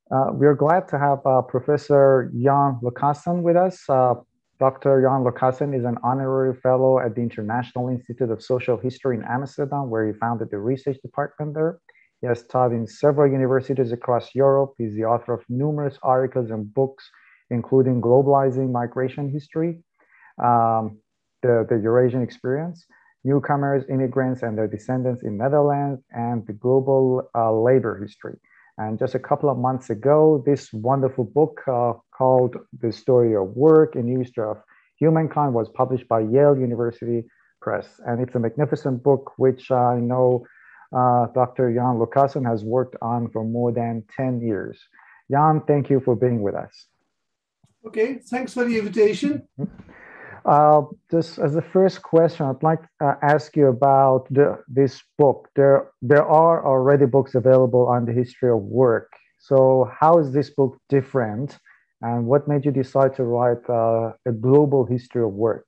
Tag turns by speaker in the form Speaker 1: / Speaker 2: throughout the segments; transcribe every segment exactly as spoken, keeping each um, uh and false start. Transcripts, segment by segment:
Speaker 1: Uh, we are glad to have uh, Professor Jan Lucassen with us. Uh, Doctor Jan Lucassen is an honorary fellow at the International Institute of Social History in Amsterdam, where he founded the research department there. He has taught in several universities across Europe. He's the author of numerous articles and books, including Globalizing Migration History, um, the, the Eurasian Experience, Newcomers, Immigrants, and Their Descendants in Netherlands, and the Global uh, Labor History. And just a couple of months ago, this wonderful book uh, called The Story of Work, a New History of Humankind was published by Yale University Press. And it's a magnificent book, which I know uh, Doctor Jan Lucassen has worked on for more than ten years. Jan, thank you for being with us.
Speaker 2: Okay, thanks for the invitation.
Speaker 1: Uh, just as the first question, I'd like to uh, ask you about the, this book. There, there are already books available on the history of work. So how is this book different? And what made you decide to write uh, a global history of work?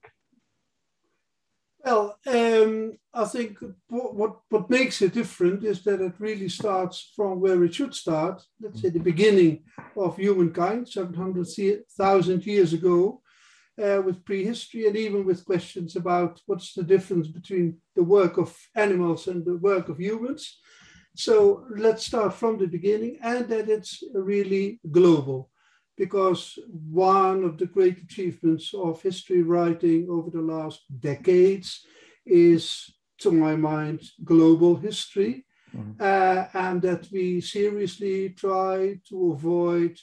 Speaker 2: Well, um, I think what, what, what makes it different is that it really starts from where it should start. Let's say the beginning of humankind, seven hundred thousand years ago. Uh, with prehistory and even with questions about what's the difference between the work of animals and the work of humans. So let's start from the beginning, and that it's really global, because one of the great achievements of history writing over the last decades is, to my mind, global history, mm-hmm. uh, and that we seriously try to avoid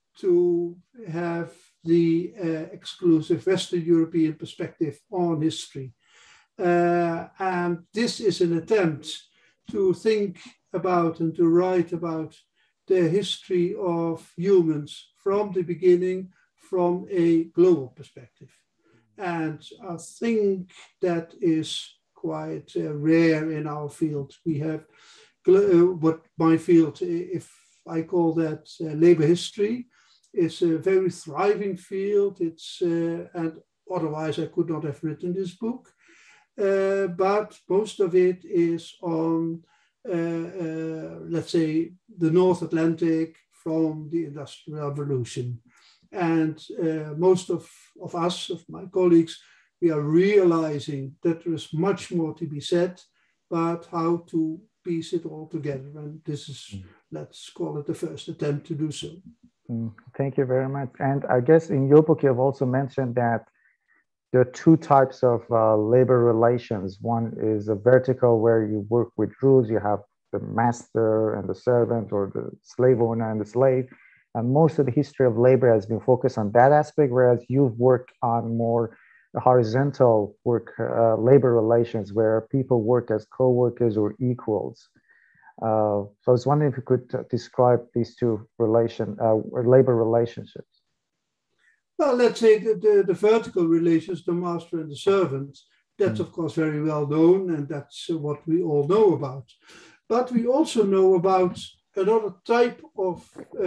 Speaker 2: to have the uh, exclusive Western European perspective on history. Uh, and this is an attempt to think about and to write about the history of humans from the beginning, from a global perspective. And I think that is quite uh, rare in our field. We have uh, what my field, if I call that uh, labor history, it's a very thriving field. It's uh, and otherwise I could not have written this book. Uh, but most of it is on, uh, uh, let's say, the North Atlantic from the Industrial Revolution. And uh, most of, of us, of my colleagues, we are realizing that there is much more to be said, but how to piece it all together. And this is, mm. let's call it the first attempt to do so.
Speaker 1: Thank you very much. And I guess in your book, you have also mentioned that there are two types of uh, labor relations. One is a vertical, where you work with rules. You have the master and the servant, or the slave owner and the slave. And most of the history of labor has been focused on that aspect, whereas you've worked on more horizontal work, uh, labor relations, where people work as co-workers or equals. Uh, so I was wondering if you could uh, describe these two relation, uh, labor relationships.
Speaker 2: Well, let's say the, the, the vertical relations, the master and the servant, that's mm. of course very well known, and that's what we all know about. But we also know about another type of uh,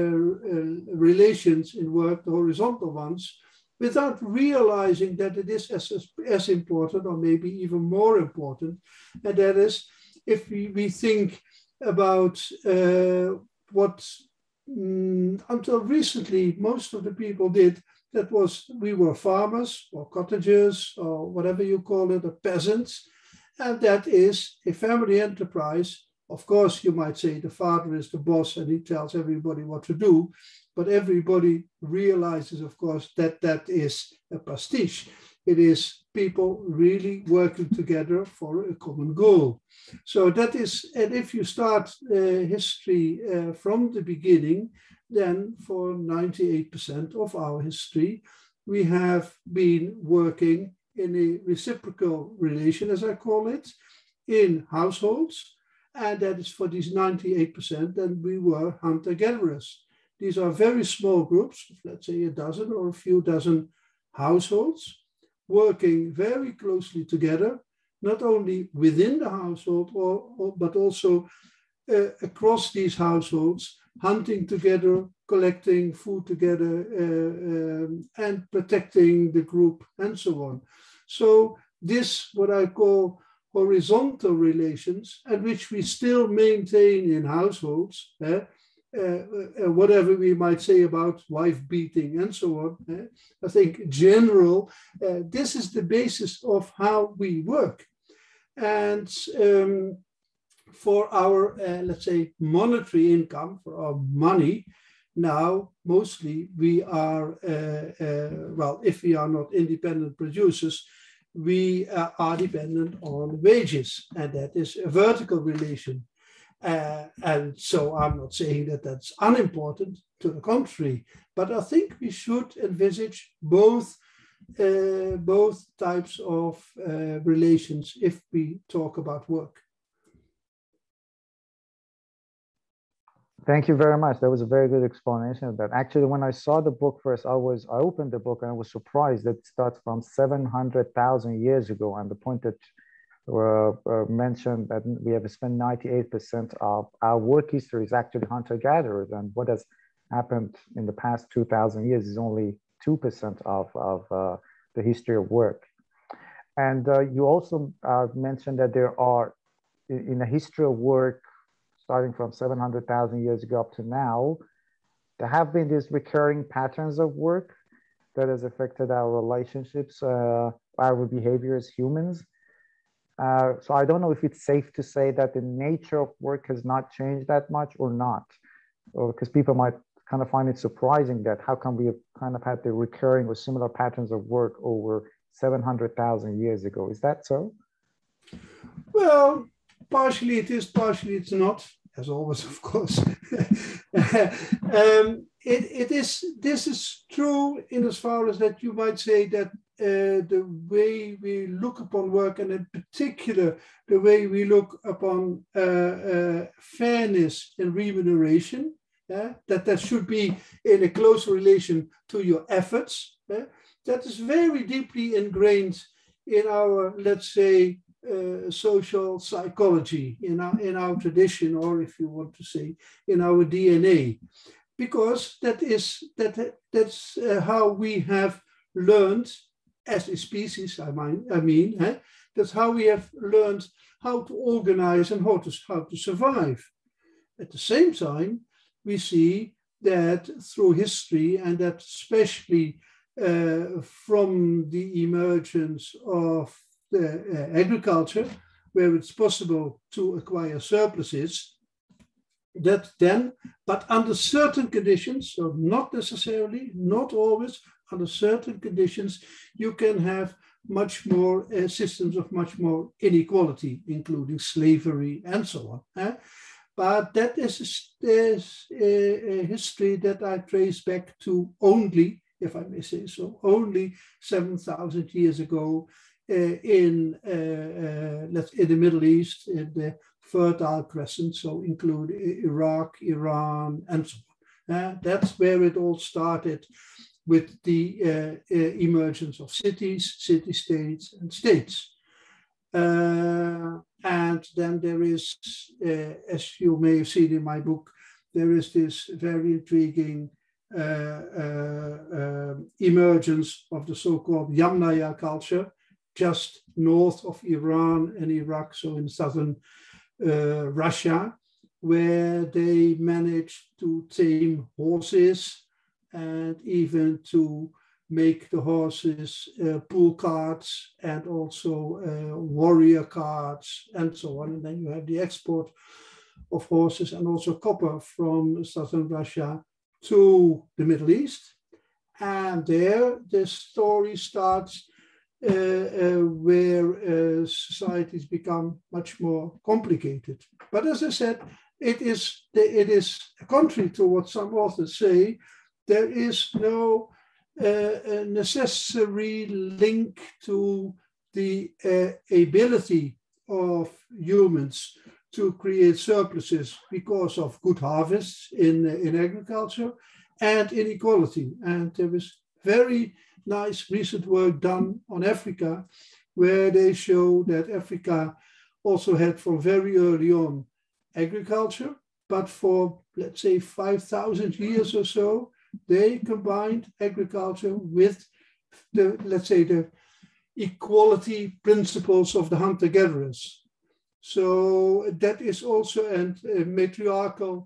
Speaker 2: uh, relations in work, the horizontal ones, without realizing that it is as, as important, or maybe even more important, and that is, if we, we think about uh, what mm, until recently most of the people did, that was we were farmers or cottagers or whatever you call it, or peasants, and that is a family enterprise. Of course, you might say the father is the boss and he tells everybody what to do, but everybody realizes, of course, that that is a pastiche. It is people really working together for a common goal. So that is, and if you start uh, history uh, from the beginning, then for ninety-eight percent of our history, we have been working in a reciprocal relation, as I call it, in households. And that is for these ninety-eight percent, then we were hunter-gatherers. These are very small groups, let's say a dozen or a few dozen households, working very closely together, not only within the household, or, or, but also uh, across these households, hunting together, collecting food together, uh, um, and protecting the group, and so on. So this, what I call horizontal relations, and which we still maintain in households, eh, uh, uh, whatever we might say about wife beating and so on. Uh, I think in general, uh, this is the basis of how we work. And um, for our, uh, let's say, monetary income, for our money, now mostly we are, uh, uh, well, if we are not independent producers, we uh, are dependent on wages, and that is a vertical relation. Uh, and so I'm not saying that that's unimportant, to the contrary, but I think we should envisage both, uh, both types of uh, relations if we talk about work.
Speaker 1: Thank you very much. That was a very good explanation of that. Actually, when I saw the book first, I was I opened the book and I was surprised that it starts from seven hundred thousand years ago. And the point that uh, uh, mentioned that we have spent ninety-eight percent of our work history is actually hunter-gatherers. And what has happened in the past two thousand years is only two percent of, of uh, the history of work. And uh, you also uh, mentioned that there are, in, in the history of work, starting from seven hundred thousand years ago up to now, there have been these recurring patterns of work that has affected our relationships, uh, our behavior as humans. Uh, so I don't know if it's safe to say that the nature of work has not changed that much or not, or because people might kind of find it surprising that how come we have kind of had the recurring or similar patterns of work over seven hundred thousand years ago. Is that so?
Speaker 2: Well, partially it is, partially it's not, as always, of course. um, it, it is, this is true in as far as that you might say that uh, the way we look upon work, and in particular, the way we look upon uh, uh, fairness in remuneration, uh, that that should be in a close relation to your efforts, uh, that is very deeply ingrained in our, let's say, Uh, social psychology, in our, in our tradition, or if you want to say, in our D N A, because that is that that's uh, how we have learned as a species. I mean, I mean, eh? That's how we have learned how to organize and how to how to survive. At the same time, we see that through history, and that especially uh, from the emergence of the uh, agriculture, where it's possible to acquire surpluses, that then, but under certain conditions, so not necessarily, not always, under certain conditions, you can have much more uh, systems of much more inequality, including slavery and so on. Eh? But that is, is a, a history that I trace back to only, if I may say so, only seven thousand years ago, Uh, in, uh, uh, let's, in the Middle East, in the Fertile Crescent, so include Iraq, Iran, and so on. Uh, that's where it all started, with the uh, uh, emergence of cities, city-states, and states. Uh, and then there is, uh, as you may have seen in my book, there is this very intriguing uh, uh, uh, emergence of the so-called Yamnaya culture, just north of Iran and Iraq, so in southern uh, Russia, where they managed to tame horses and even to make the horses uh, pull carts and also uh, warrior carts and so on. And then you have the export of horses and also copper from southern Russia to the Middle East. And there the story starts Uh, uh, where uh, societies become much more complicated. But as I said, it is, it is contrary to what some authors say. There is no uh, necessary link to the uh, ability of humans to create surpluses because of good harvests in, in agriculture and inequality. And there is very nice recent work done on Africa, where they show that Africa also had from very early on agriculture, but for, let's say, five thousand years or so, they combined agriculture with the, let's say, the equality principles of the hunter-gatherers. So that is also a matriarchal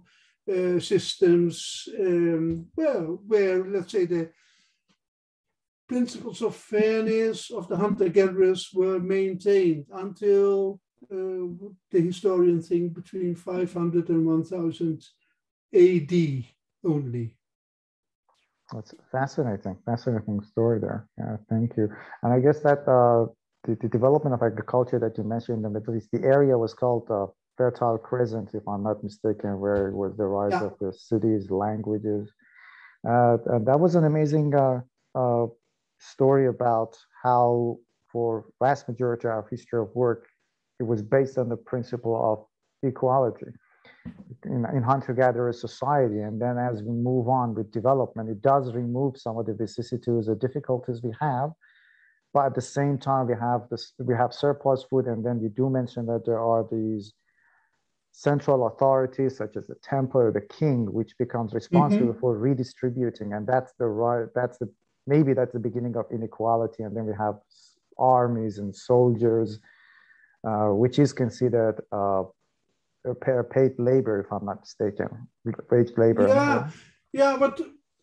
Speaker 2: uh, systems, um, well, where, let's say, the principles of fairness of the hunter-gatherers were maintained until uh, the historian think between five hundred and one thousand A D only.
Speaker 1: That's fascinating, fascinating story there. Yeah, thank you. And I guess that uh, the, the development of agriculture that you mentioned in the Middle East, the area was called uh, Fertile Crescent, if I'm not mistaken, where it was the rise
Speaker 2: Yeah.
Speaker 1: of the cities, languages. Uh, and that was an amazing uh, uh, story about how, for vast majority of history of work, it was based on the principle of equality in, in hunter-gatherer society. And then as we move on with development, it does remove some of the vicissitudes, the difficulties we have. But at the same time, we have this, we have surplus food. And then you do mention that there are these central authorities such as the temple or the king, which becomes responsible mm-hmm. for redistributing. And that's the right, that's the, maybe that's the beginning of inequality. And then we have armies and soldiers, uh, which is considered uh, paid labor, if I'm not mistaken, wage labor.
Speaker 2: Yeah, yeah, but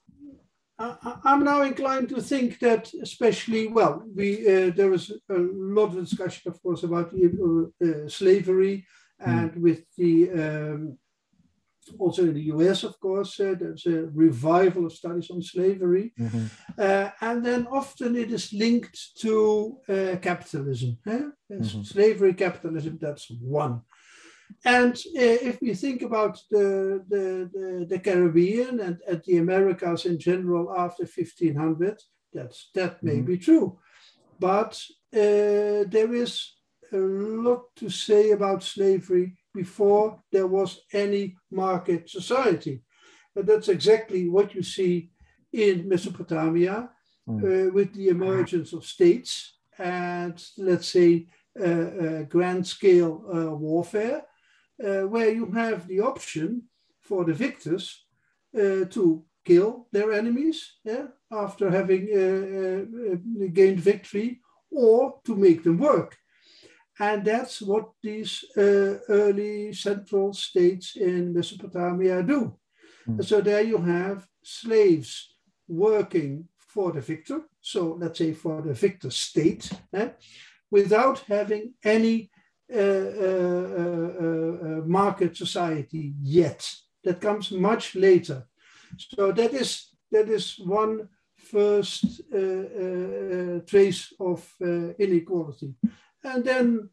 Speaker 2: I, I'm now inclined to think that, especially, well, we uh, there was a lot of discussion, of course, about uh, uh, slavery, and mm. with the um, also in the U S, of course, uh, there's a revival of studies on slavery, mm-hmm. uh, and then often it is linked to uh, capitalism. Eh? Mm-hmm. Slavery, capitalism, that's one. And uh, if we think about the, the, the, the Caribbean and, and the Americas in general after fifteen hundred, that's, that may mm-hmm. be true. But uh, there is a lot to say about slavery before there was any market society. And that's exactly what you see in Mesopotamia mm. uh, with the emergence of states and, let's say, uh, uh, grand scale uh, warfare. Uh, where you have the option for the victors uh, to kill their enemies yeah, after having uh, uh, gained victory, or to make them work. And that's what these uh, early central states in Mesopotamia do. Mm. So there you have slaves working for the victor, so let's say for the victor state, eh, without having any Uh, uh, uh, uh, market society yet. That comes much later. So that is that is one first uh, uh, trace of uh, inequality. And then,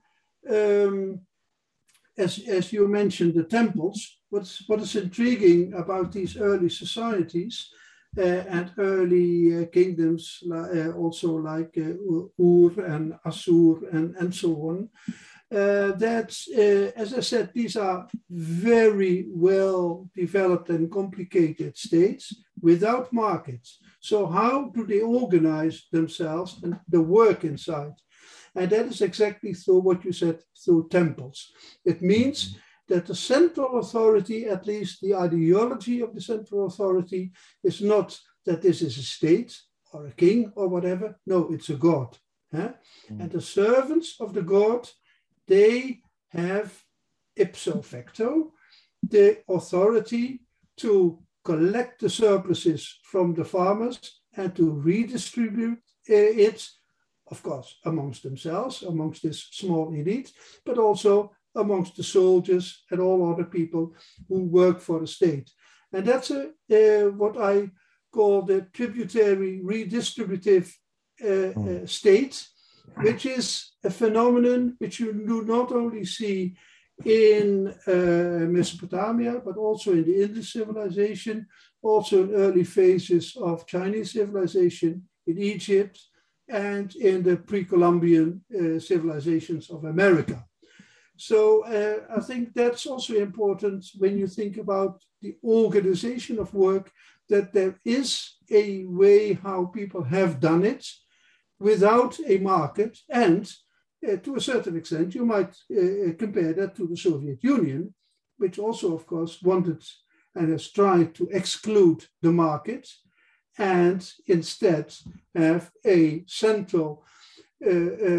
Speaker 2: um, as as you mentioned, the temples. What's what is intriguing about these early societies uh, and early uh, kingdoms, uh, also like uh, Ur and Assur and and so on. Uh, that, uh, as I said, these are very well developed and complicated states without markets. So how do they organize themselves and the work inside? And that is exactly through what you said, through temples. It means that the central authority, at least the ideology of the central authority, is not that this is a state or a king or whatever. No, it's a god. Huh? Mm. And the servants of the god, they have ipso facto the authority to collect the surpluses from the farmers and to redistribute it, of course, amongst themselves, amongst this small elite, but also amongst the soldiers and all other people who work for the state. And that's a, uh, what I call the tributary redistributive uh, uh, state, which is a phenomenon which you do not only see in uh, Mesopotamia, but also in the Indus civilization, also in early phases of Chinese civilization, in Egypt, and in the pre-Columbian uh, civilizations of America. So uh, I think that's also important when you think about the organization of work, that there is a way how people have done it without a market. And uh, to a certain extent, you might uh, compare that to the Soviet Union, which also, of course, wanted and has tried to exclude the market and instead have a central uh,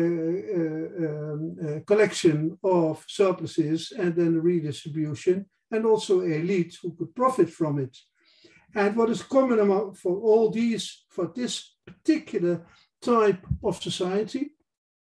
Speaker 2: uh, uh, um, uh, collection of surpluses and then redistribution. and also elite who could profit from it. And what is common among, for all these, for this particular type of society,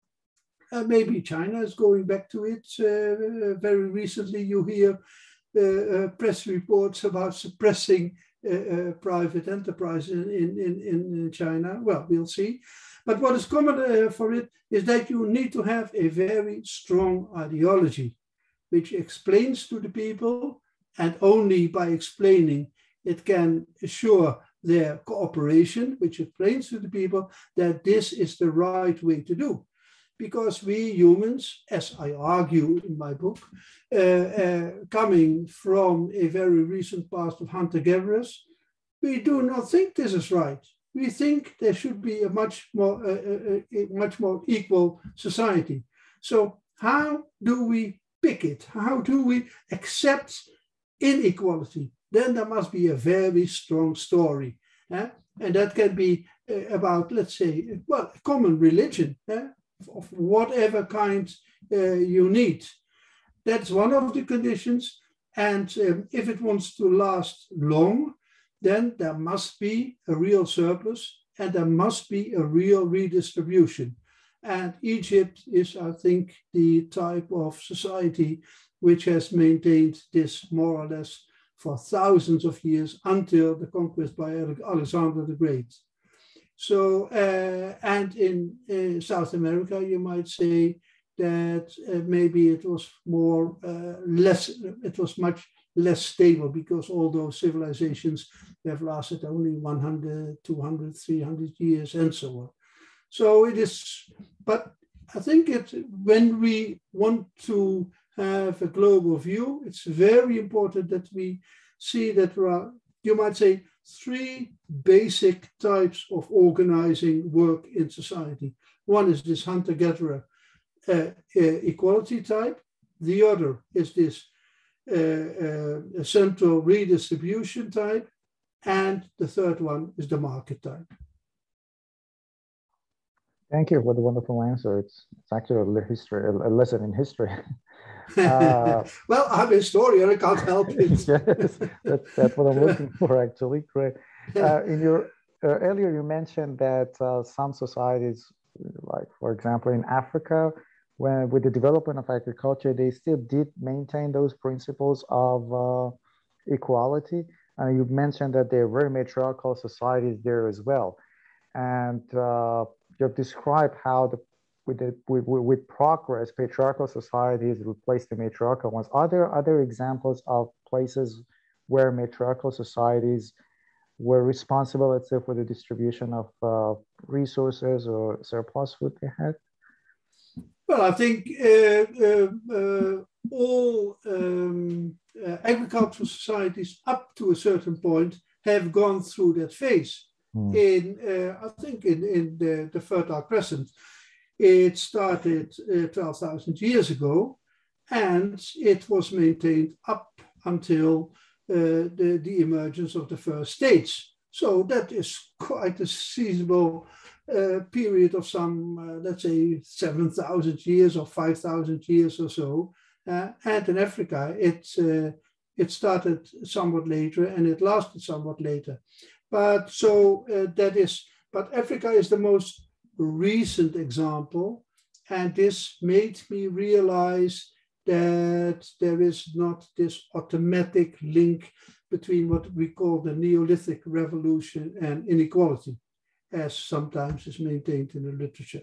Speaker 2: uh, maybe China is going back to it. Uh, very recently, you hear uh, uh, press reports about suppressing uh, uh, private enterprise in, in, in, in China. Well, we'll see. But what is common uh, for it is that you need to have a very strong ideology, which explains to the people, and only by explaining it can assure their cooperation, which explains to the people that this is the right way to do. Because we humans, as I argue in my book, uh, uh, coming from a very recent past of hunter-gatherers, we do not think this is right. We think there should be a much more, uh, a, a much more equal society. So how do we pick it? How do we accept inequality? Then there must be a very strong story. Eh? And that can be uh, about, let's say, well, a common religion, eh? of whatever kind uh, you need. That's one of the conditions. And um, if it wants to last long, then there must be a real surplus and there must be a real redistribution. And Egypt is, I think, the type of society which has maintained this more or less for thousands of years until the conquest by Alexander the Great. So, uh, and in uh, South America, you might say that uh, maybe it was more, uh, less, it was much less stable because all those civilizations have lasted only one hundred, two hundred, three hundred years and so on. So it is, but I think it, when we want to have a global view, it's very important that we see that there are, you might say, three basic types of organizing work in society. One is this hunter-gatherer uh, uh, equality type. The other is this uh, uh, central redistribution type. And the third one is the market type.
Speaker 1: Thank you for the wonderful answer. It's, it's actually a, history, a lesson in history. Uh,
Speaker 2: well, I'm a historian, I can't help it.
Speaker 1: Yes, that's, that's what I'm looking for, actually. Great. Uh, in your uh, earlier, you mentioned that uh, some societies, like for example in Africa, when with the development of agriculture, they still did maintain those principles of uh, equality. And uh, you mentioned that there were matriarchal societies there as well, and uh, you've described how the With, the, with, with progress, patriarchal societies replace the matriarchal ones. Are there other examples of places where matriarchal societies were responsible, let's say, for the distribution of uh, resources or surplus food they had?
Speaker 2: Well, I think uh, uh, uh, all um, uh, agricultural societies up to a certain point have gone through that phase. Hmm. In, uh, I think, in, in the, the Fertile Crescent. It started uh, twelve thousand years ago, and it was maintained up until uh, the, the emergence of the first states. So that is quite a seasonable uh, period of some, uh, let's say, seven thousand years or five thousand years or so. Uh, and in Africa, it, uh, it started somewhat later and it lasted somewhat later. But so uh, that is, but Africa is the most recent example, and this made me realize that there is not this automatic link between what we call the Neolithic revolution and inequality, as sometimes is maintained in the literature.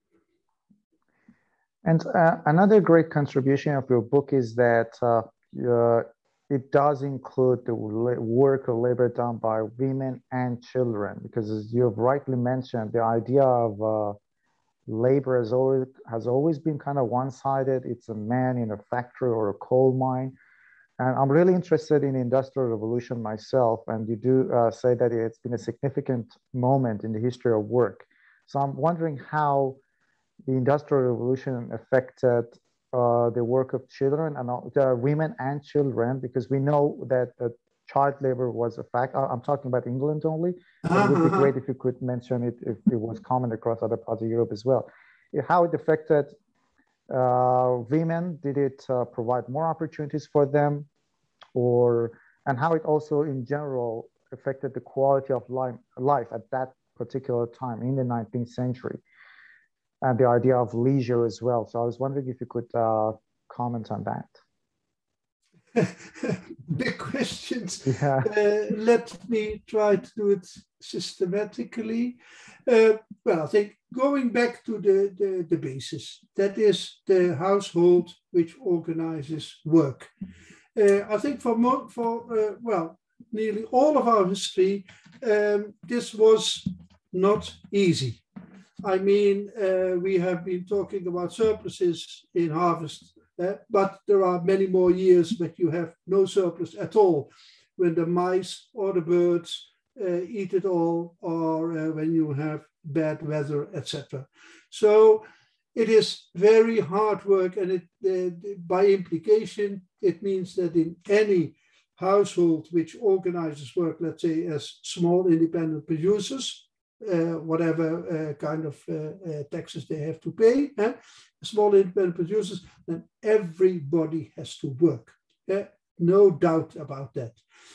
Speaker 1: And uh, another great contribution of your book is that uh, uh, it does include the work or labor done by women and children, because as you've rightly mentioned, the idea of uh, labor has always, has always been kind of one-sided. It's a man in a factory or a coal mine. And I'm really interested in the Industrial Revolution myself, and you do uh, say that it's been a significant moment in the history of work. So I'm wondering how the Industrial Revolution affected Uh, the work of children and uh, women and children, because we know that uh, child labor was a fact. I'm talking about England only. But it would be great if you could mention it if it was common across other parts of Europe as well. How it affected uh, women? Did it uh, provide more opportunities for them? or and how it also in general affected the quality of life, life at that particular time in the nineteenth century, and the idea of leisure as well. So I was wondering if you could uh, comment on that.
Speaker 2: Big questions.
Speaker 1: Yeah.
Speaker 2: Uh, let me try to do it systematically. Uh, well, I think going back to the, the, the basis, that is the household which organizes work. Uh, I think for, mo for uh, well, nearly all of our history, um, this was not easy. I mean, uh, we have been talking about surpluses in harvest, uh, but there are many more years that you have no surplus at all, when the mice or the birds uh, eat it all, or uh, when you have bad weather, et cetera. So it is very hard work, and it, uh, by implication, it means that in any household which organizes work, let's say as small independent producers, uh, whatever uh, kind of uh, uh, taxes they have to pay, eh? small independent producers, then everybody has to work. Eh? No doubt about that.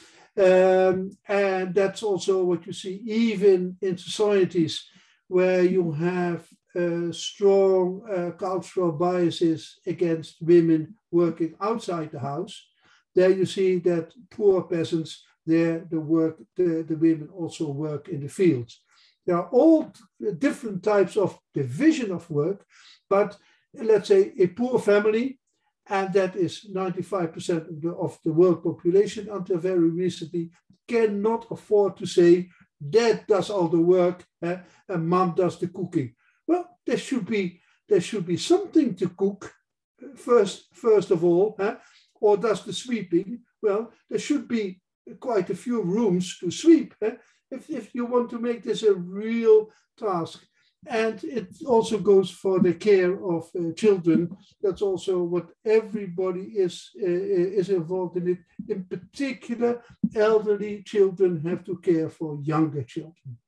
Speaker 2: Um, and that's also what you see even in societies where you have uh, strong uh, cultural biases against women working outside the house. There you see that poor peasants, there the work, the, the women also work in the fields. There are all different types of division of work, but let's say a poor family, and that is ninety-five percent of the, of the world population until very recently, cannot afford to say, dad does all the work eh, and mom does the cooking. Well, there should be, there should be something to cook first, first of all, eh, or does the sweeping. Well, there should be quite a few rooms to sweep eh, if, if you want to make this a real task. And it also goes for the care of uh, children. That's also what everybody is, uh, is involved in it. In particular, elderly children have to care for younger children.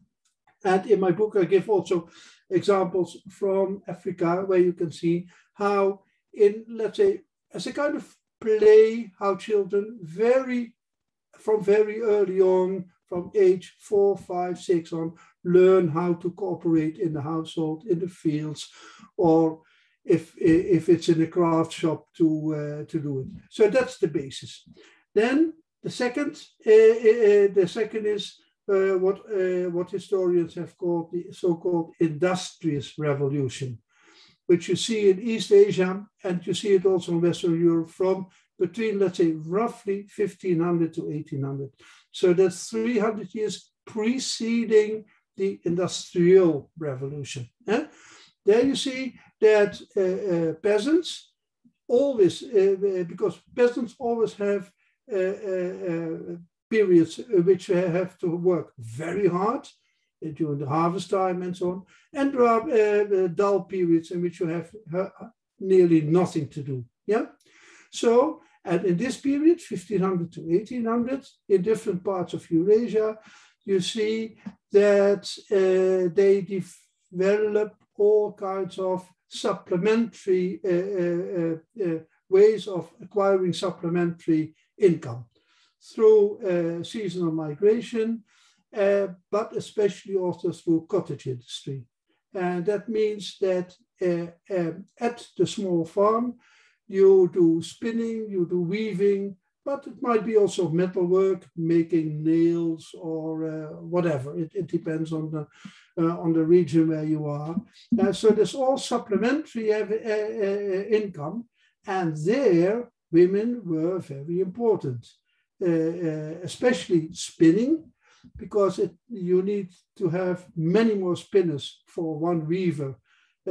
Speaker 2: And in my book, I give also examples from Africa where you can see how in, let's say, as a kind of play, how children very, from very early on, from age four, five, six on, learn how to cooperate in the household, in the fields, or if, if it's in a craft shop to, uh, to do it. So that's the basis. Then the second, uh, uh, the second is uh, what, uh, what historians have called the so-called industrious revolution, which you see in East Asia, and you see it also in Western Europe from between, let's say, roughly fifteen hundred to eighteen hundred. So that's three hundred years preceding the Industrial Revolution. Eh? There you see that uh, uh, peasants always, uh, because peasants always have uh, uh, uh, periods which they have to work very hard uh, during the harvest time and so on. And there are uh, dull periods in which you have uh, nearly nothing to do. Yeah. So, and in this period, fifteen hundred to eighteen hundred, in different parts of Eurasia, you see that uh, they develop all kinds of supplementary uh, uh, uh, ways of acquiring supplementary income through uh, seasonal migration, uh, but especially also through cottage industry. And that means that uh, um, at the small farm, you do spinning, you do weaving, but it might be also metal work, making nails or uh, whatever. It, it depends on the, uh, on the region where you are. Uh, so there's all supplementary uh, uh, income. And there, women were very important, uh, uh, especially spinning, because it, you need to have many more spinners for one weaver. Uh,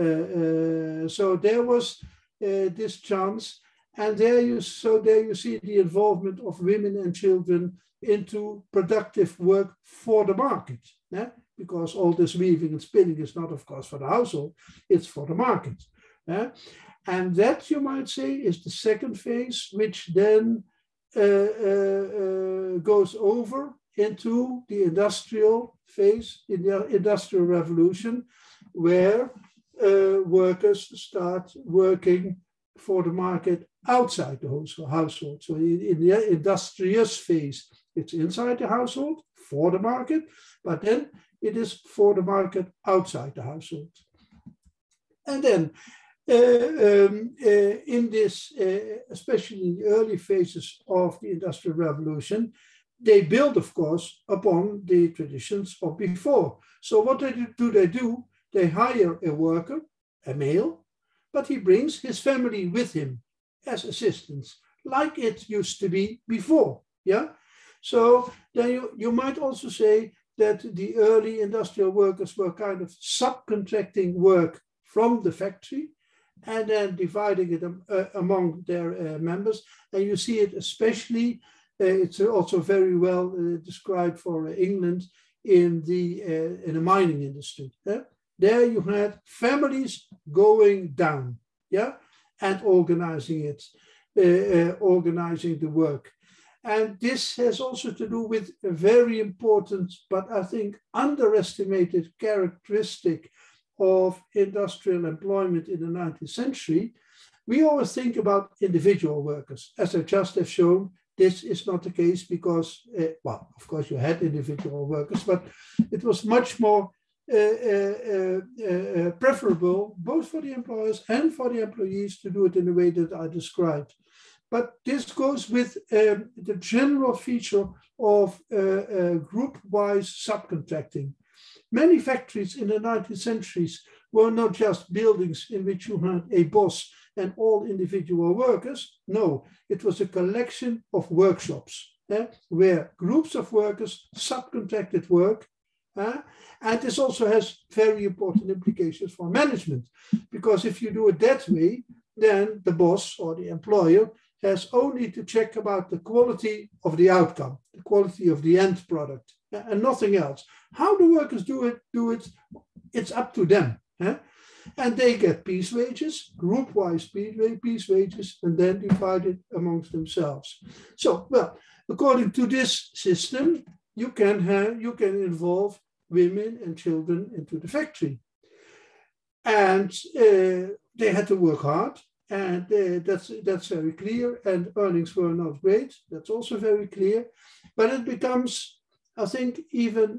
Speaker 2: uh, so there was uh, this chance. And there you, so there you see the involvement of women and children into productive work for the market. Yeah? Because all this weaving and spinning is not, of course, for the household, it's for the market. Yeah? And that, you might say, is the second phase, which then uh, uh, uh, goes over into the industrial phase, in the Industrial Revolution, where uh, workers start working for the market outside the household. So in, in the industrious phase, it's inside the household for the market, but then it is for the market outside the household. And then uh, um, uh, in this, uh, especially in the early phases of the Industrial Revolution, they build, of course, upon the traditions of before. So what do they do? They hire a worker, a male, but he brings his family with him as assistants, like it used to be before. Yeah. So then you, you might also say that the early industrial workers were kind of subcontracting work from the factory and then dividing it uh, among their uh, members. And you see it especially, uh, it's also very well uh, described for uh, England in the, uh, in the mining industry. Yeah? There you had families going down, yeah, and organizing it, uh, uh, organizing the work. And this has also to do with a very important, but I think underestimated characteristic of industrial employment in the nineteenth century. We always think about individual workers. As I just have shown, this is not the case because, uh, well, of course you had individual workers, but it was much more uh, uh, uh, uh, preferable, both for the employers and for the employees, to do it in the way that I described. But this goes with um, the general feature of uh, uh, group-wise subcontracting. Many factories in the nineteenth centuries were not just buildings in which you had a boss and all individual workers. No, it was a collection of workshops eh, where groups of workers subcontracted work. Uh, and this also has very important implications for management, because if you do it that way, then the boss or the employer has only to check about the quality of the outcome, the quality of the end product, uh, and nothing else. How the workers do it, do it, it's up to them. Uh, and they get piece wages, group-wise piece wages, and then divided amongst themselves. So, well, according to this system, you can have, you can involve women and children into the factory. And uh, they had to work hard, and uh, that's, that's very clear, and earnings were not great, that's also very clear. But it becomes, I think, even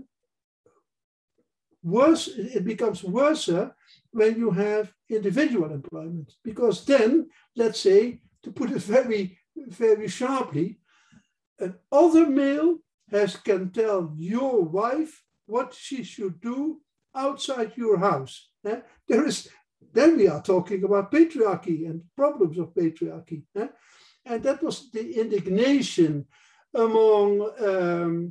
Speaker 2: worse, it becomes worse when you have individual employment, because then, let's say, to put it very, very sharply, an other male has, can tell your wife what she should do outside your house. Eh? There is, then we are talking about patriarchy and problems of patriarchy. Eh? And that was the indignation among, um,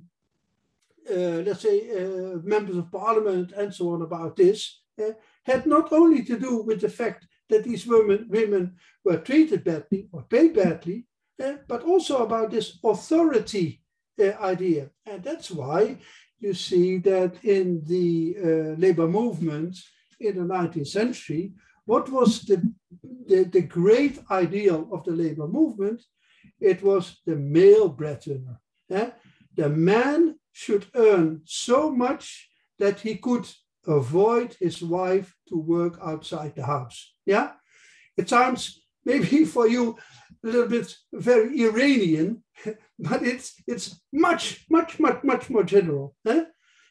Speaker 2: uh, let's say, uh, members of parliament and so on about this, uh, had not only to do with the fact that these women, women were treated badly or paid badly, uh, but also about this authority uh, idea. And that's why you see that in the uh, labor movement in the nineteenth century, what was the, the, the great ideal of the labor movement? It was the male breadwinner. Eh? The man should earn so much that he could avoid his wife to work outside the house. Yeah, it sounds maybe for you a little bit very Iranian, but it's it's much much much much more general. Eh?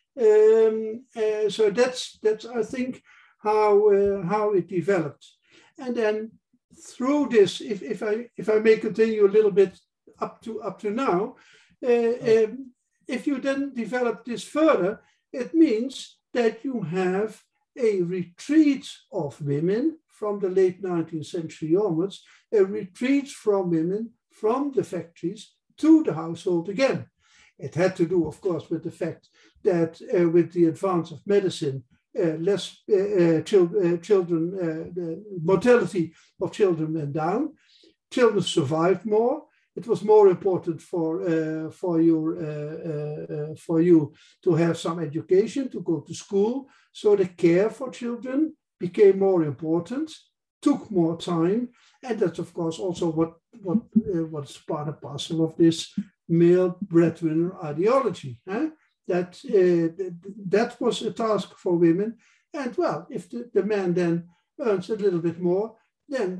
Speaker 2: Um, uh, so that's that's I think how uh, how it developed, and then through this, if if I if I may continue a little bit up to up to now, uh, um, if you then develop this further, it means that you have a retreat of women from the late nineteenth century onwards, a retreat from women from the factories to the household again. It had to do, of course, with the fact that uh, with the advance of medicine, uh, less uh, uh, chil uh, children, uh, the mortality of children went down. Children survived more. It was more important for uh, for your uh, uh, for you to have some education, to go to school. So the care for children became more important, took more time, and that's of course also what what uh, what's part and parcel of this male breadwinner ideology. Eh? That uh, that was a task for women, and well, if the, the man then earns a little bit more, then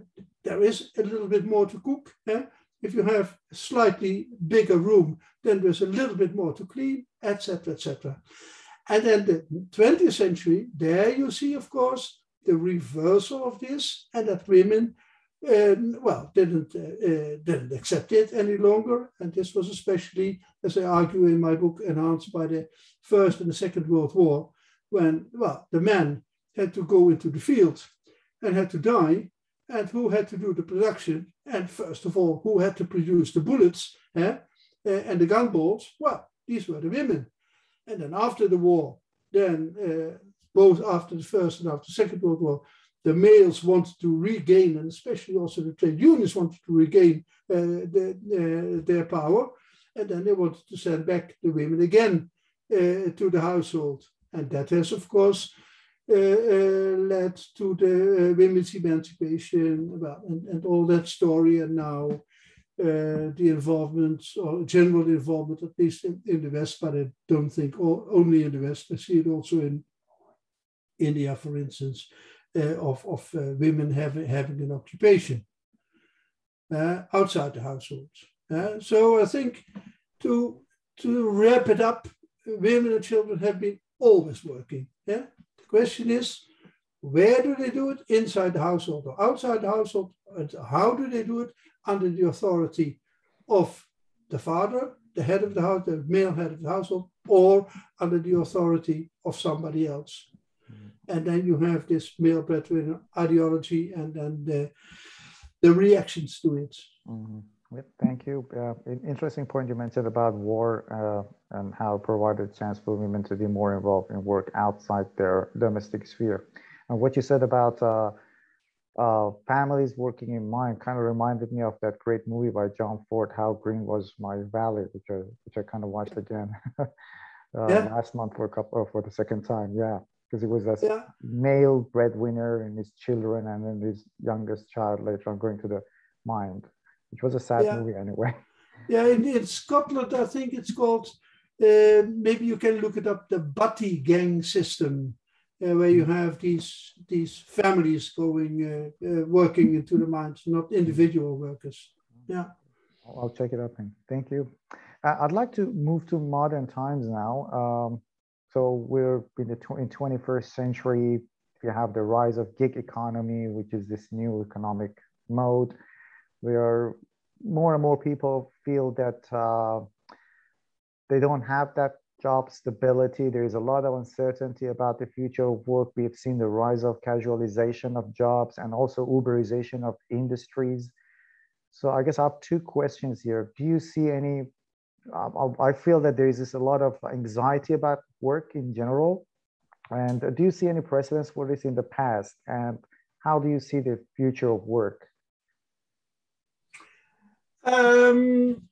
Speaker 2: there is a little bit more to cook. Eh? If you have a slightly bigger room, then there's a little bit more to clean, et cetera, et cetera. And then the twentieth century, there you see, of course, the reversal of this, and that women, um, well, didn't, uh, uh, didn't accept it any longer. And this was especially, as I argue in my book, enhanced by the First and the Second World War, when, well, the men had to go into the field and had to die, and who had to do the production, and first of all, who had to produce the bullets eh, uh, and the gunboats? Well, these were the women. And then after the war, then uh, both after the First and after the Second World War, the males wanted to regain, and especially also the trade unions wanted to regain uh, the, uh, their power. And then they wanted to send back the women again uh, to the household. And that has, of course, uh, uh, led to the uh, women's emancipation, well, and, and all that story. And now uh, the involvement, or general involvement, at least in, in the West, but I don't think all, only in the West. I see it also in India, for instance, uh, of, of uh, women having, having an occupation uh, outside the household. Uh, so I think to, to wrap it up, women and children have been always working. Yeah? The question is, where do they do it? Inside the household or outside the household? And how do they do it? Under the authority of the father, the head of the house, the male head of the household, or under the authority of somebody else. Mm-hmm. And then you have this male breadwinner ideology, and then the, the reactions to it.
Speaker 1: Mm-hmm. Yep, thank you. Uh, interesting point you mentioned about war uh, and how it provided a chance for women to be more involved in work outside their domestic sphere. And what you said about uh, uh, families working in mine kind of reminded me of that great movie by John Ford, How Green Was My Valley, which I which I kind of watched again uh, yeah. last month for a couple for the second time. Yeah, because it was a yeah. male breadwinner and his children, and then his youngest child later on going to the mine. Which was a sad yeah. movie anyway.
Speaker 2: Yeah, in, in Scotland, I think it's called, uh, maybe you can look it up, the Butty gang system, uh, where you have these, these families going, uh, uh, working into the mines, not individual workers. Yeah.
Speaker 1: I'll check it out then. Thank you. Uh, I'd like to move to modern times now. Um, so we're in the tw- in twenty-first century. You have the rise of gig economy, which is this new economic mode. Where more and more people feel that uh, they don't have that job stability. There is a lot of uncertainty about the future of work. We've seen the rise of casualization of jobs and also Uberization of industries. So I guess I have two questions here. Do you see any, uh, I feel that there is this, a lot of anxiety about work in general. And do you see any precedents for this in the past? And how do you see the future of work?
Speaker 2: Um,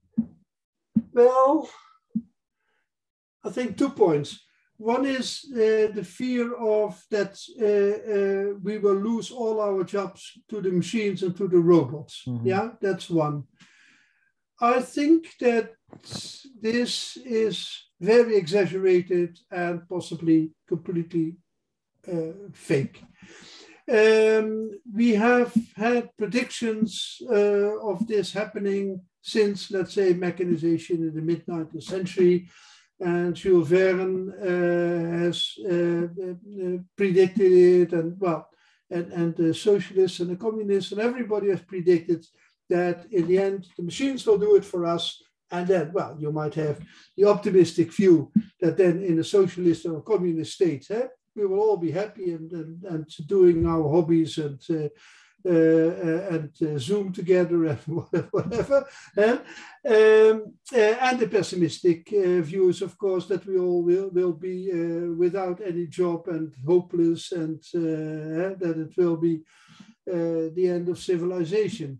Speaker 2: well, I think two points. One is uh, the fear of that uh, uh, we will lose all our jobs to the machines and to the robots. Mm-hmm. Yeah, that's one. I think that this is very exaggerated and possibly completely uh, fake. Um, we have had predictions uh, of this happening since, let's say, mechanization in the mid nineteenth century. And Jules Verne uh, has uh, uh, predicted it, and well, and, and the socialists and the communists and everybody has predicted that in the end, the machines will do it for us. And then, well, you might have the optimistic view that then in a socialist or a communist state, eh, we will all be happy and, and, and doing our hobbies and uh, uh, and uh, Zoom together and whatever. Eh? Um, uh, and the pessimistic uh, view is, of course, that we all will, will be uh, without any job and hopeless, and uh, that it will be uh, the end of civilization.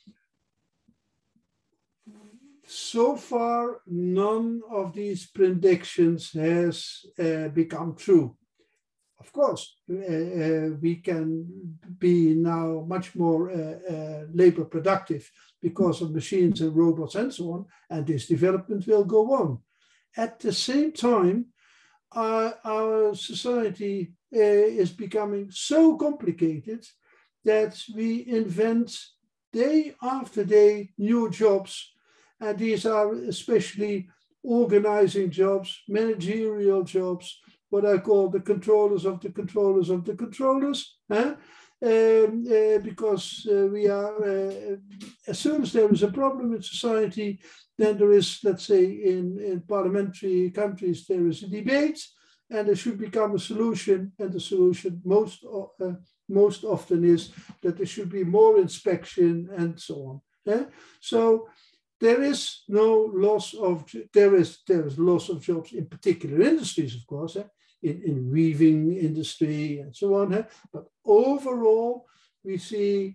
Speaker 2: So far, none of these predictions has uh, become true. Of course, uh, uh, we can be now much more uh, uh, labor productive because of machines and robots and so on, and this development will go on. At the same time, uh, our society uh, is becoming so complicated that we invent day after day new jobs, and these are especially organizing jobs, managerial jobs, what I call the controllers of the controllers of the controllers, eh? um, uh, because uh, we are, uh, as soon as there is a problem in society, then there is, let's say, in, in parliamentary countries, there is a debate, and there should become a solution, and the solution most, uh, most often is that there should be more inspection and so on. Eh? So there is no loss of, there is, there is loss of jobs in particular industries, of course, eh? in, in weaving industry and so on. Eh? But overall, we see,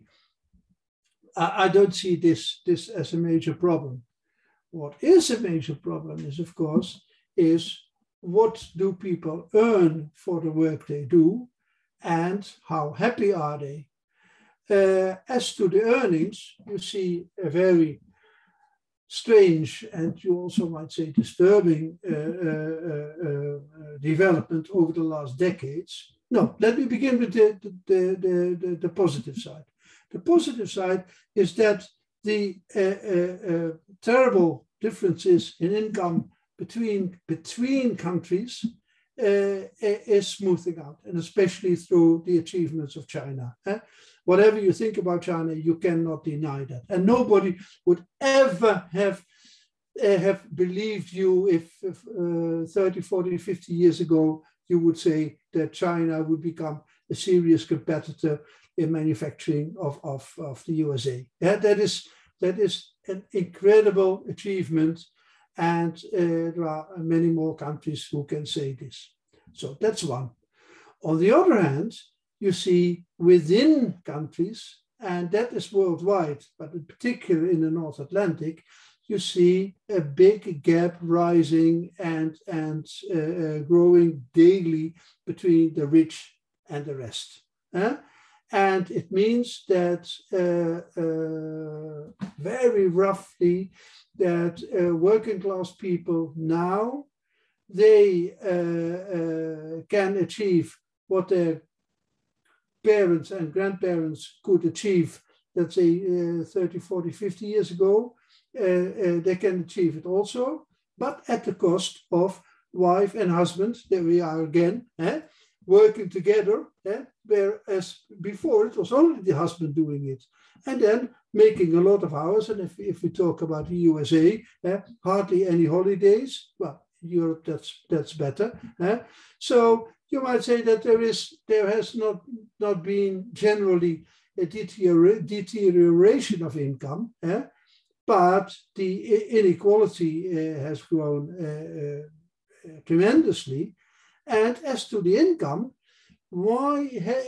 Speaker 2: I, I don't see this, this as a major problem. What is a major problem is, of course, is what do people earn for the work they do, and how happy are they? Uh, as to the earnings, you see a very strange, and you also might say disturbing uh, uh, uh, development over the last decades. No, let me begin with the, the, the, the, the positive side. The positive side is that the uh, uh, uh, terrible differences in income between, between countries uh, is smoothing out, and especially through the achievements of China. Eh? Whatever you think about China, you cannot deny that. And nobody would ever have, uh, have believed you if, if uh, thirty, forty, fifty years ago, you would say that China would become a serious competitor in manufacturing of, of, of the U S A. Yeah, that is, that is an incredible achievement. And uh, there are many more countries who can say this. So that's one. On the other hand, you see within countries, and that is worldwide, but in particular in the North Atlantic, you see a big gap rising and, and uh, uh, growing daily between the rich and the rest. Eh? And it means that uh, uh, very roughly that uh, working class people now, they uh, uh, can achieve what their parents and grandparents could achieve, let's say uh, thirty, forty, fifty years ago. Uh, uh, they can achieve it also, but at the cost of wife and husband. There we are again, eh? Working together, eh? Whereas before it was only the husband doing it, and then making a lot of hours. And if, if we talk about the U S A, eh? Hardly any holidays. Well, Europe, that's that's better. Eh? So you might say that there is there has not not been generally a deterior deterioration of income, eh? But the inequality uh, has grown uh, uh, tremendously. And as to the income, why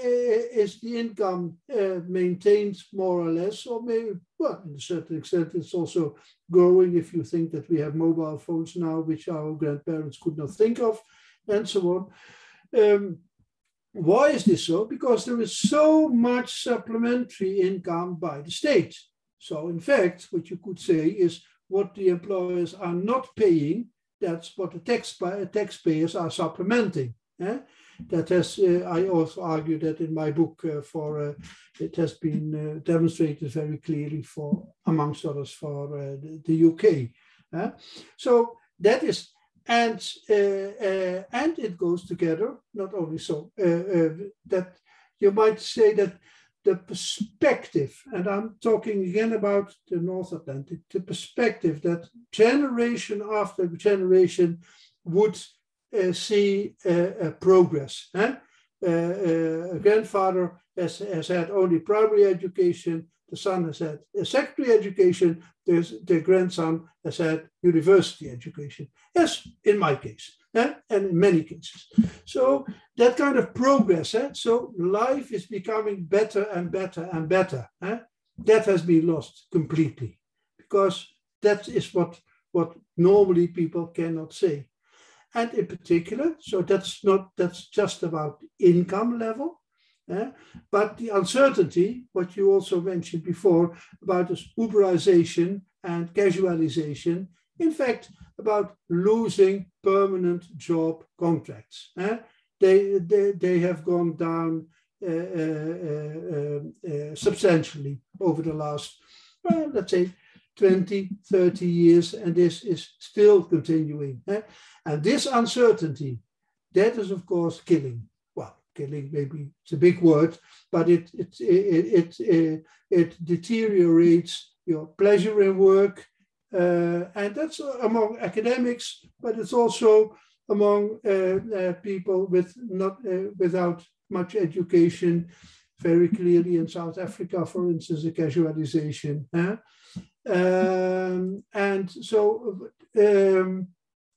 Speaker 2: is the income uh, maintained more or less, or maybe, well, in a certain extent, it's also growing if you think that we have mobile phones now, which our grandparents could not think of, and so on. Um, why is this so? Because there is so much supplementary income by the state. So in fact, what you could say is what the employers are not paying, that's what the tax, taxpayers are supplementing. Eh? That has, uh, I also argue that in my book uh, for, uh, it has been uh, demonstrated very clearly for, amongst others, for uh, the, the U K. Eh? So that is, and, uh, uh, and it goes together, not only so, uh, uh, that you might say that the perspective, and I'm talking again about the North Atlantic, the perspective that generation after generation would uh, see uh, uh, progress. Eh? Uh, uh, a grandfather has, has had only primary education, the son has had a secondary education, there's, the grandson has had university education, as in my case. Eh? And in many cases. So that kind of progress, eh? So life is becoming better and better and better. Eh? That has been lost completely, because that is what, what normally people cannot say. And in particular, so that's not, that's just about income level, eh? But the uncertainty, what you also mentioned before, about this Uberization and casualization, in fact, about losing permanent job contracts. Eh? They, they, they have gone down uh, uh, uh, uh, substantially over the last, well, let's say, twenty, thirty years, and this is still continuing. Eh? And this uncertainty, that is, of course, killing. Well, killing, maybe it's a big word, but it, it, it, it, it, it deteriorates your pleasure in work, uh, and that's among academics, but it's also among uh, uh, people with not uh, without much education. Very clearly in South Africa, for instance, a casualization. Eh? Um, and so, um,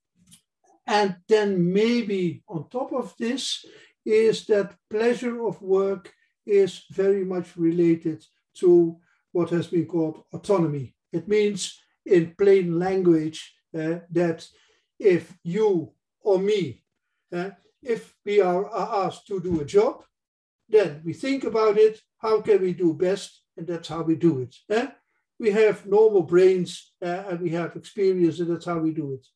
Speaker 2: and then maybe on top of this is that pleasure of work is very much related to what has been called autonomy. It means, in plain language, uh, that if you or me, uh, if we are, are asked to do a job, then we think about it, how can we do best? And that's how we do it. Eh? We have normal brains uh, and we have experience, and that's how we do it.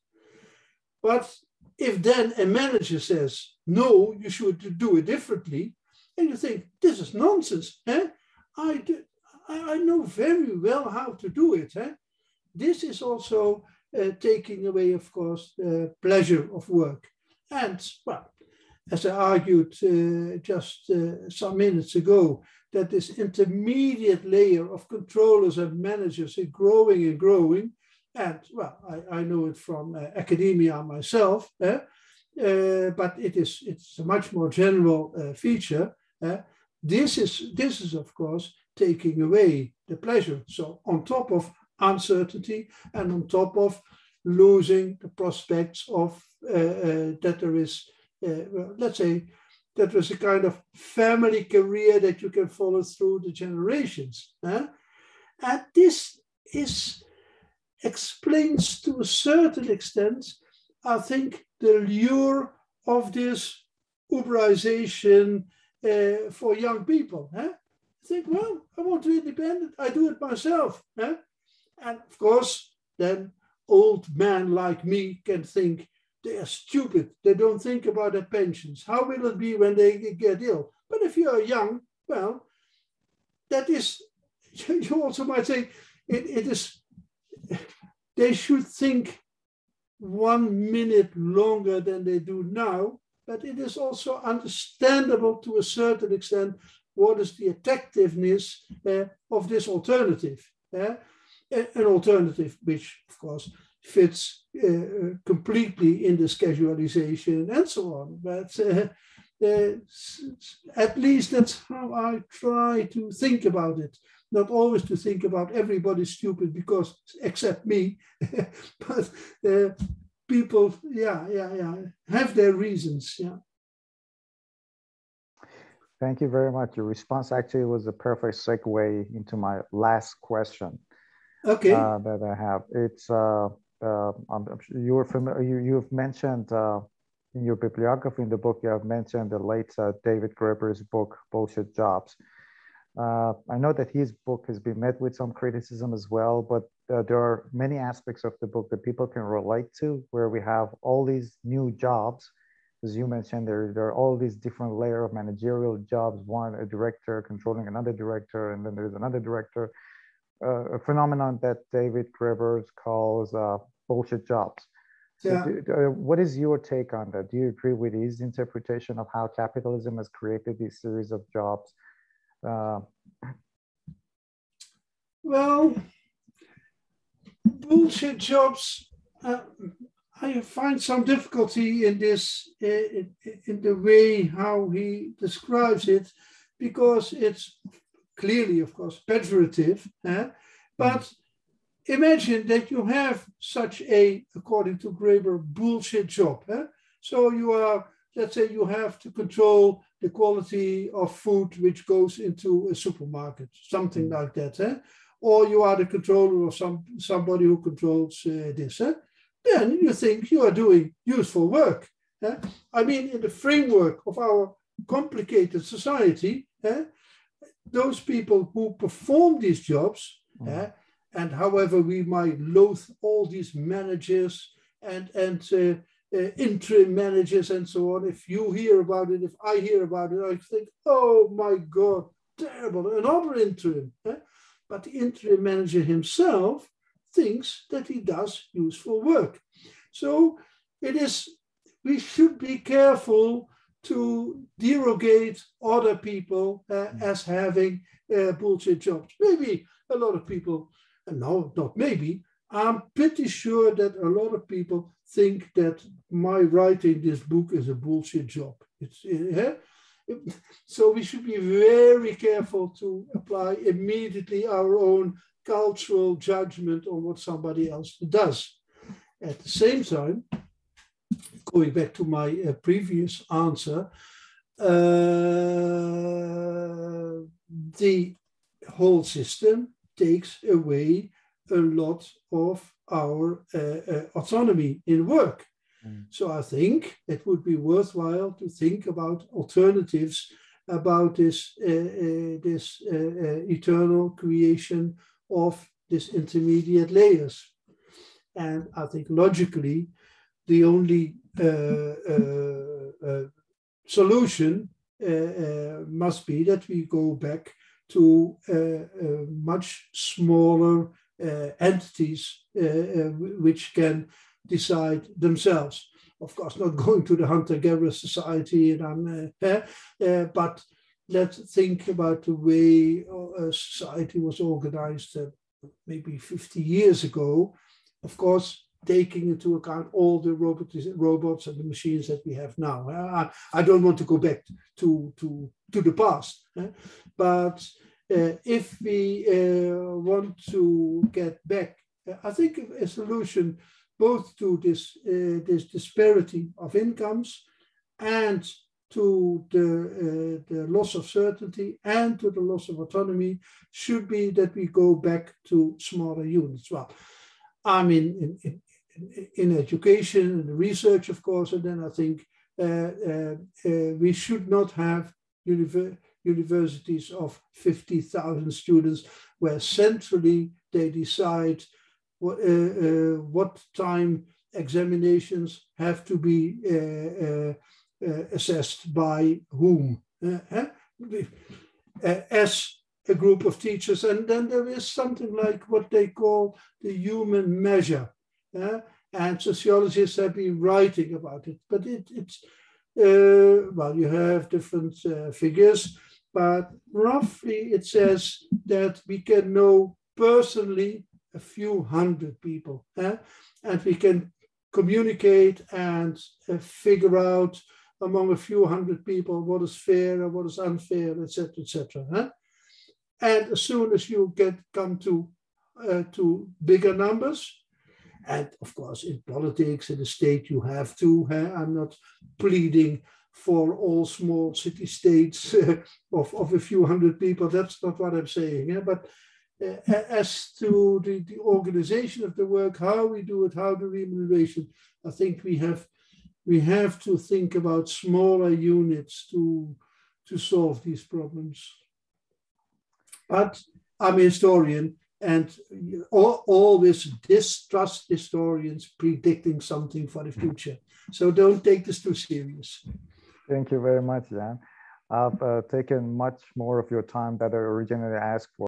Speaker 2: But if then a manager says, no, you should do it differently, and you think, this is nonsense. Eh? I, do, I know very well how to do it. Eh? This is also uh, taking away, of course, the pleasure of work. And, well, as I argued uh, just uh, some minutes ago, that this intermediate layer of controllers and managers is growing and growing. And, well, I, I know it from uh, academia myself, eh? uh, but it is, it's a much more general uh, feature. Eh? This is, this is, of course, taking away the pleasure. So on top of uncertainty and on top of losing the prospects of uh, uh, that there is, uh, well, let's say, that was a kind of family career that you can follow through the generations. Eh? And this is explains to a certain extent, I think, the lure of this Uberization uh, for young people. Eh? Think, well, I want to be independent, I do it myself. Eh? And of course, then old men like me can think, they are stupid. They don't think about their pensions. How will it be when they get ill? But if you are young, well, that is, you also might say, it, it is, they should think one minute longer than they do now, but it is also understandable to a certain extent what is the attractiveness uh, of this alternative. Uh, an alternative which, of course, fits uh, completely in this casualization and so on. But uh, uh, at least that's how I try to think about it. Not always to think about everybody's stupid because except me, but uh, people, yeah, yeah, yeah, have their reasons. Yeah.
Speaker 1: Thank you very much. Your response actually was a perfect segue into my last question.
Speaker 2: Okay.
Speaker 1: Uh, that I have. It's uh, uh, I'm, I'm sure you're familiar. You you've mentioned uh, in your bibliography in the book. You have mentioned the late uh, David Graeber's book, Bullshit Jobs. Uh, I know that his book has been met with some criticism as well, but uh, there are many aspects of the book that people can relate to, where we have all these new jobs. As you mentioned, there, there are all these different layers of managerial jobs, one a director controlling another director, and then there's another director, uh, a phenomenon that David Graeber calls uh, bullshit jobs. So
Speaker 2: Yeah.
Speaker 1: do, uh, what is your take on that? Do you agree with his interpretation of how capitalism has created these series of jobs? Uh,
Speaker 2: well, bullshit jobs, uh, I find some difficulty in this, uh, in, in the way how he describes it, because it's clearly, of course, pejorative. Eh? But mm. imagine that you have such a, according to Graeber, bullshit job. Eh? So you are, let's say you have to control the quality of food which goes into a supermarket, something like that. Eh? Or you are the controller of some somebody who controls uh, this. Eh? Then you think you are doing useful work. Eh? I mean, in the framework of our complicated society, eh, those people who perform these jobs, mm. eh, and however we might loathe all these managers and, and uh, uh, interim managers and so on. If you hear about it, if I hear about it, I think, oh my God, terrible, another interim. Eh? But the interim manager himself thinks that he does useful work. So it is, we should be careful to derogate other people uh, as having uh, bullshit jobs. Maybe a lot of people, and no, not maybe, I'm pretty sure that a lot of people think that my writing this book is a bullshit job. It's, uh, so we should be very careful to apply immediately our own cultural judgment on what somebody else does. At the same time, going back to my uh, previous answer, uh, the whole system takes away a lot of our uh, uh, autonomy in work. Mm. So I think it would be worthwhile to think about alternatives about this, uh, uh, this uh, uh, eternal creation of these intermediate layers. And I think logically, the only uh, uh, uh, solution uh, uh, must be that we go back to uh, uh, much smaller uh, entities uh, uh, which can decide themselves. Of course, not going to the hunter-gatherer society, and I'm, uh, uh, but let's think about the way uh, society was organized uh, maybe fifty years ago. Of course, taking into account all the robots, robots and the machines that we have now. I, I don't want to go back to, to, to the past, eh? But uh, if we uh, want to get back, uh, I think a solution both to this, uh, this disparity of incomes and to the, uh, the loss of certainty and to the loss of autonomy should be that we go back to smaller units. Well, I mean, in, in, in education and research, of course, and then I think uh, uh, uh, we should not have univer universities of fifty thousand students where centrally they decide what, uh, uh, what time examinations have to be uh, uh, uh, assessed by whom. Uh, uh, as a group of teachers, and then there is something like what they call the human measure, uh, and sociologists have been writing about it, but it, it's, uh, well, you have different uh, figures, but roughly it says that we can know personally a few hundred people, uh, and we can communicate and uh, figure out among a few hundred people what is fair and what is unfair, et cetera, et cetera. Huh? And as soon as you get come to uh, to bigger numbers, and of course in politics, in the state, you have to. Huh? I'm not pleading for all small city-states uh, of, of a few hundred people. That's not what I'm saying. Huh? But uh, as to the, the organization of the work, how we do it, how the remuneration, I think we have we have to think about smaller units to to solve these problems. But I'm a historian, and always distrust historians predicting something for the future. So don't take this too serious.
Speaker 1: Thank you very much, Jan. I've uh, taken much more of your time that I originally asked for.